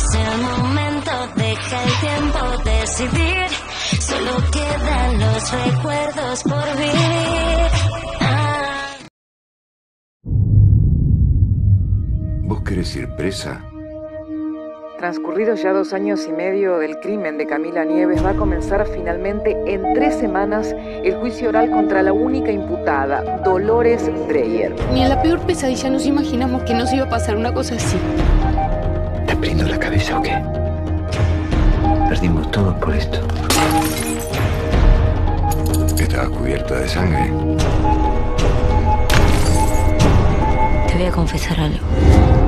Es el momento, deja el tiempo decidir. Solo quedan los recuerdos por vivir. ¿Vos querés ir presa? Transcurridos ya 2 años y medio del crimen de Camila Nieves, va a comenzar finalmente en 3 semanas el juicio oral contra la única imputada, Dolores Dreyer. Ni en la peor pesadilla nos imaginamos que nos iba a pasar una cosa así. ¿Te prendo la cabeza o qué? Perdimos todo por esto. Estaba cubierta de sangre. Te voy a confesar algo.